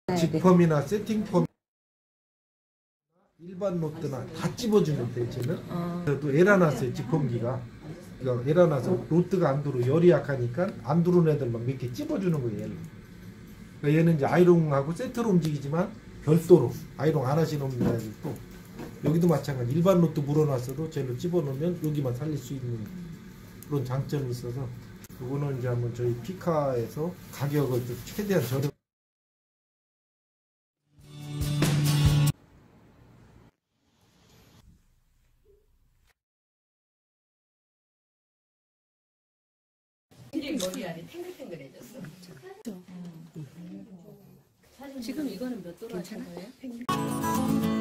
직펌이나 세팅펌 일반 로트나 다 찝어주는데 쟤는 또 에라놨어요. 직펌기가 그러니까 에라놔서 로트가 안 들어 열이 약하니까 안 들어오는 애들만 몇 개 찝어주는 거예요. 얘는. 그러니까 얘는 이제 아이롱하고 세트로 움직이지만 별도로 아이롱 안 하시는 분들도 여기도 마찬가지 일반 로트 물어놨어도 쟤를 집어넣으면 여기만 살릴 수 있는 그런 장점이 있어서 이거는 이제 한번 저희 피카에서 가격을 좀 최대한 저렴. 머리 안에 탱글탱글해졌어. 지금 이거는 몇 도로 하신 거예요?